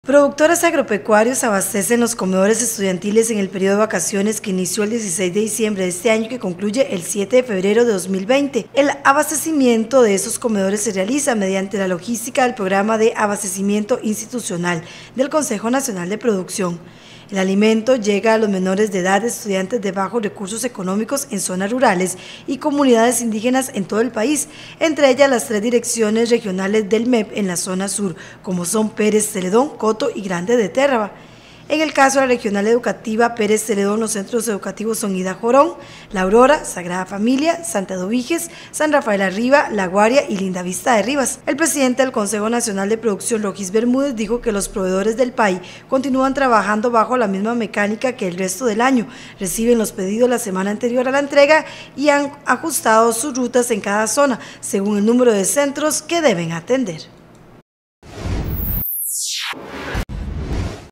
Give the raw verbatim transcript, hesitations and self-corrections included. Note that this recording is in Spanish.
Productores agropecuarios abastecen los comedores estudiantiles en el periodo de vacaciones que inició el dieciséis de diciembre de este año y que concluye el siete de febrero de dos mil veinte. El abastecimiento de esos comedores se realiza mediante la logística del Programa de Abastecimiento Institucional del Consejo Nacional de Producción. El alimento llega a los menores de edad, estudiantes de bajos recursos económicos en zonas rurales y comunidades indígenas en todo el país, entre ellas las tres direcciones regionales del M E P en la zona sur, como son Pérez Celedón, Coto y Grande de Térraba. En el caso de la regional educativa Pérez Celedón, los centros educativos son Ida Jorón, La Aurora, Sagrada Familia, Santa Eduviges, San Rafael Arriba, La Guaria y Linda Vista de Rivas. El presidente del Consejo Nacional de Producción, Rogis Bermúdez, dijo que los proveedores del P A I continúan trabajando bajo la misma mecánica que el resto del año. Reciben los pedidos la semana anterior a la entrega y han ajustado sus rutas en cada zona, según el número de centros que deben atender.